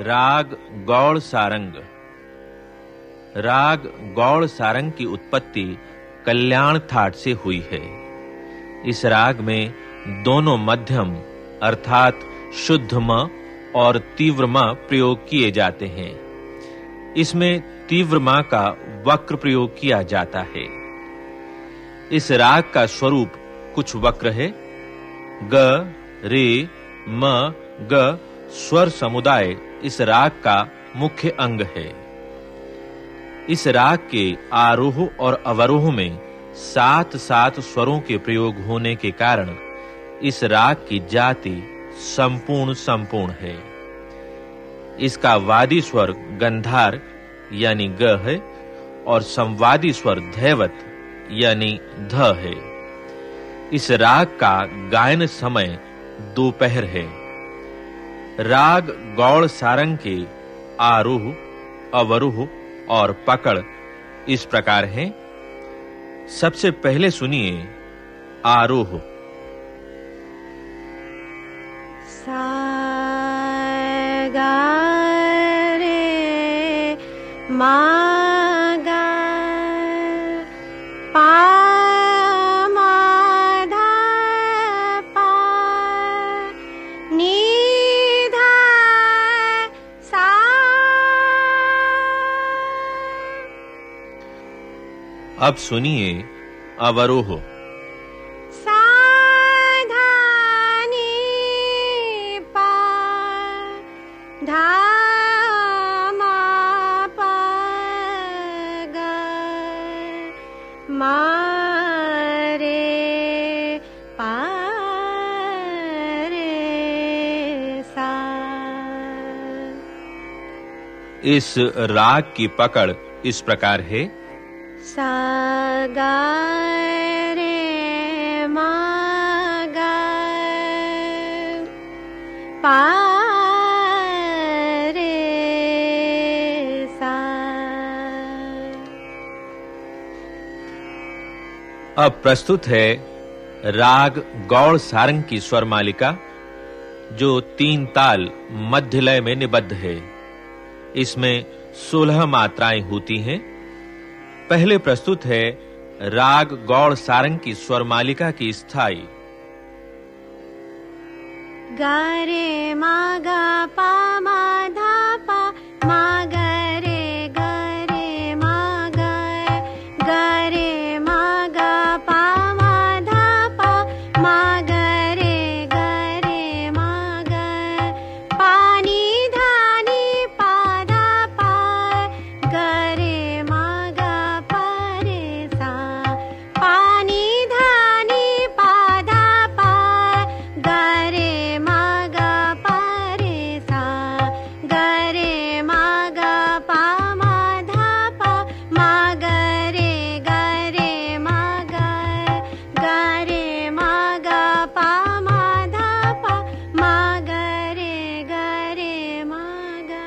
राग गौड़ सारंग। राग गौड़ सारंग की उत्पत्ति कल्याण थाट से हुई है। इस राग में दोनों मध्यम अर्थात शुद्ध म और तीव्र म प्रयोग किए जाते हैं। इसमें तीव्र म का वक्र प्रयोग किया जाता है। इस राग का स्वरूप कुछ वक्र है। ग रे म ग स्वर समुदाय इस राग का मुख्य अंग है। इस राग के आरोह और अवरोह में 7-7 स्वरों के प्रयोग होने के कारण इस राग की जाति संपूर्ण है। इसका वादी स्वर गंधार यानी ग है और संवादी स्वर धैवत यानी ध है। इस राग का गायन समय दोपहर है। राग गौड़ सारंग के आरोह, अवरोह और पकड़ इस प्रकार हैं। सबसे पहले सुनिए आरोह। सा गा रे मा गा पा मा धा पा नी धा सा। अब सुनिए अवरोह। सा धा नी पा धा मा पा गा मा रे पा रे सा। इस राग की पकड़ इस प्रकार है। सा गा रे मा गा पा रे सा। अब प्रस्तुत है राग गौड़ सारंग की स्वर मालिका, जो 3 ताल मध्य लय में निबद्ध है। इसमें 16 मात्राएं होती हैं। पहले प्रस्तुत है राग गौड़ सारंग की स्वर मालिका की स्थाई। गा रे मा गा पा मा धा पा मा गा रे मा गा गा रे मा गा पा मा धा पा मा गा रे मा गा पा नी धा नी पा धा पा गा रे मा गा पा रे सा पा नी धा नी पा धा पा गा रे मा गा पा रे सा गा रे मा गा पा मा धा पा मा गा रे मा गा पा मा धा पा मा गा रे मा गा।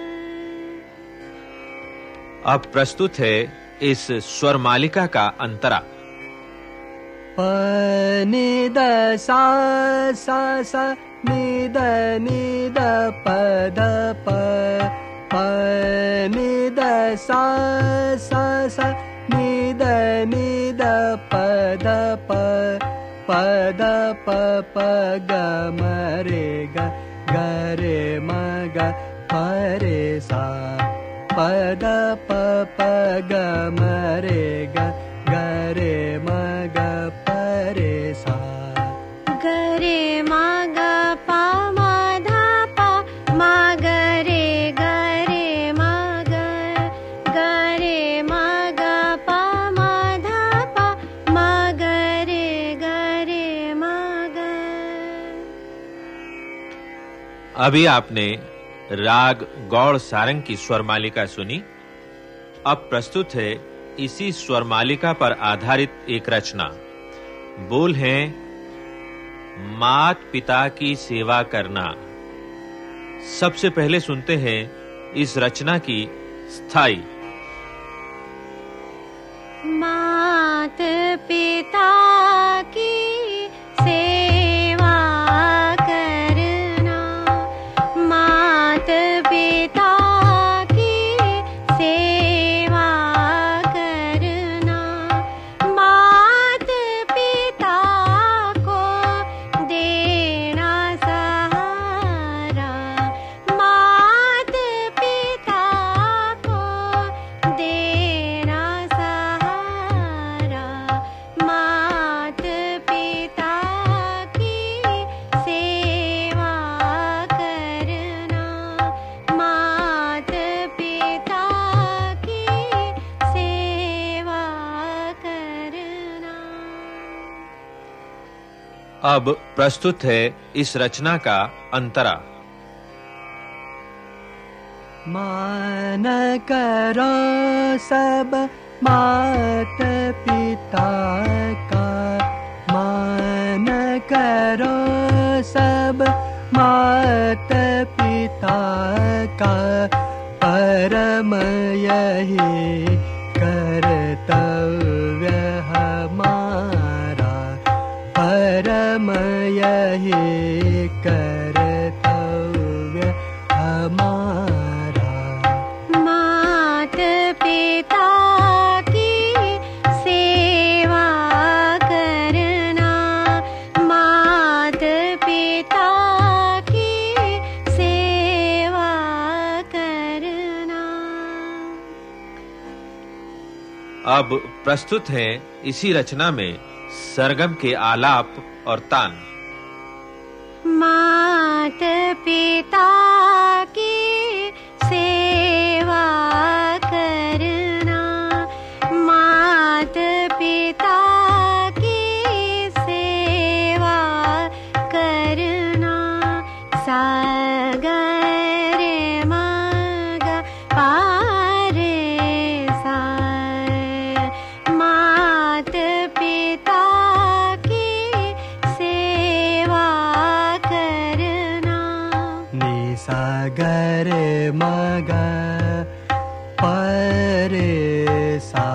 अब प्रस्तुत है इस स्वर मालिका का अंतरा। प नि द सा सा सा नि द प ध प प नि द सा सा सा नि द प ध प प ध प प ग म रे ग रे म ग प रे सा प ध प प ग म रे ग रे म ग प रे सा ग रे मा गा पा मा धा पा मा गा रे मा गा पा मा धा पा मा गा रे मा गा। अभी आपने राग गौड़ सारंग की स्वर मालिका सुनी। अब प्रस्तुत है इसी स्वर मालिका पर आधारित एक रचना। बोल हैं मात पिता की सेवा करना। सबसे पहले सुनते हैं इस रचना की स्थाई। मात पिता की सेवा करना, मात पिता अब प्रस्तुत है इस रचना का अंतरा। मान करो सब मात पिता का, मान करो सब मात पिता का, परम यही कर्तव्य हमारा, परम यही कर्तव्य हमारा। मात पिता की सेवा करना, मात पिता की सेवा करना। अब प्रस्तुत है इसी रचना में सरगम के आलाप और तान। मात पिता की सेवा करना, मात पिता की सेवा करना। सा गा रे मा गा पा रे सा, मात पिता की सेवा करना। नि सा गा रे मा गा पा रे सा,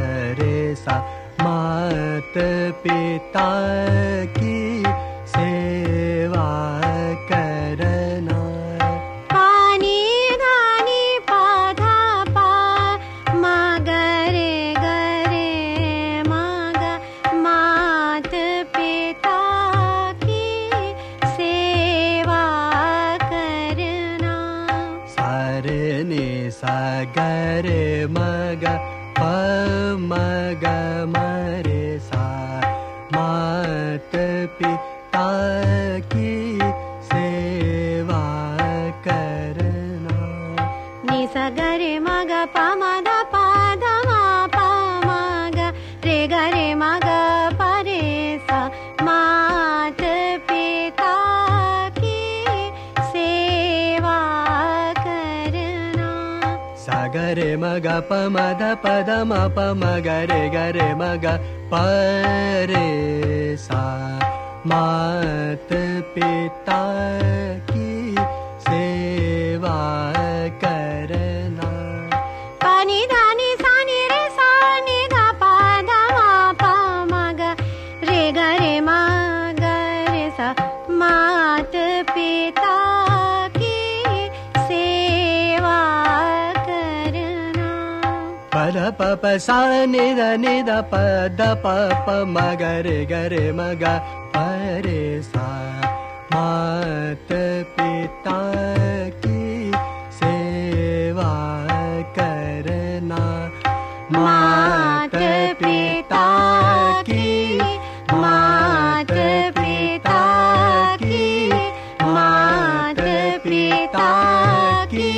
मात पिता की सेवा करना। पानी दानी पा धा पा, मा गा रे मा गा, मात पिता की सेवा करना। सा रे नि सा गा रे मा गा पा मा गा मा रे सा, मात पिता की सेवा करना। नि सा गा रे मा गा पा मा धा पा धा मा पा मा गा रे मा गा पा रे सा, मात पिता की सेवा करना। सा गा रे मा गा प मा धा प धा मा प मा गा रे मा गा प रे सा, मात पिता की सेवा करना। पानी दानी सा नि रे सा नि धा पा धा मा पा मा गा रे मा गा रे सा, मात पिता की सेवा करना। पद प प सा नि ध प ध प प म ग रे म ग प रे सा, मात पिता की सेवा करना। मात पिता की, मात पिता की, मात पिता की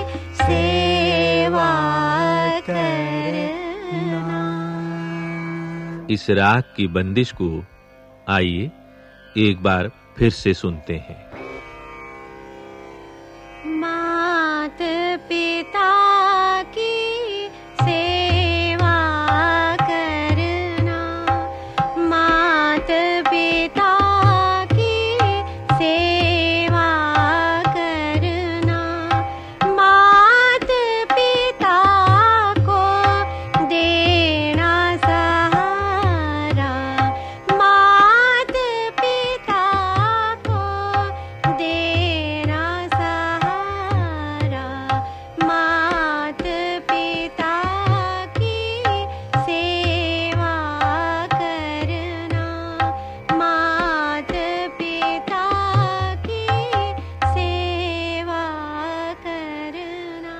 सेवा करना। इस राग की बंदिश को आइए एक बार फिर से सुनते हैं। मात पिता की सेवा करना, मात पिता की सेवा करना। मात पिता को देना सहारा, मात पिता को देना सहारा। मात पिता की सेवा करना, मात पिता की सेवा करना।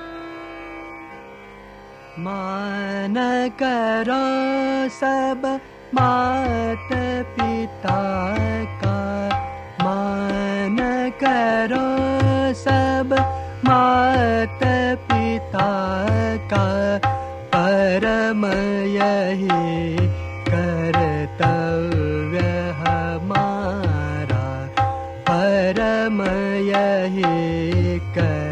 मान करो सब मात पिता का, मान करो सब मात पिता का, परम यही कर्तव्य हमारा। मय हे कर